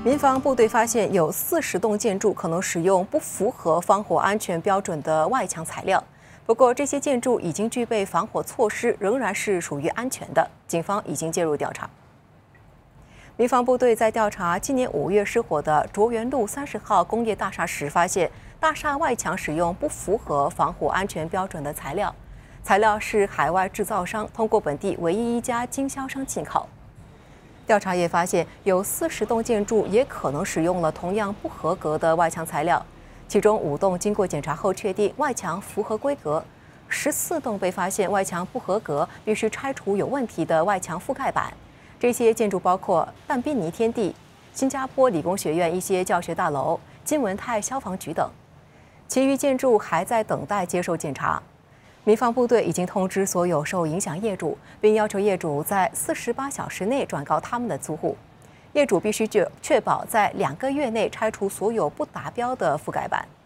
民防部队发现有40栋建筑可能使用不符合防火安全标准的外墙材料。不过，这些建筑已经具备防火措施，仍然是属于安全的。警方已经介入调查。民防部队在调查今年5月失火的卓园路30号工业大厦时，发现大厦外墙使用不符合防火安全标准的材料，材料是海外制造商通过本地唯一一家经销商进口。调查也发现，有40栋建筑也可能使用了同样不合格的外墙材料，其中5栋经过检查后确定外墙符合规格，14栋被发现外墙不合格，必须拆除有问题的外墙覆盖板。这些建筑包括但宾尼天地、新加坡理工学院一些教学大楼、金文泰消防局等，其余建筑还在等待接受检查。民防部队已经通知所有受影响业主，并要求业主在48小时内转告他们的租户。业主必须确保在2个月内拆除所有不达标的覆盖板。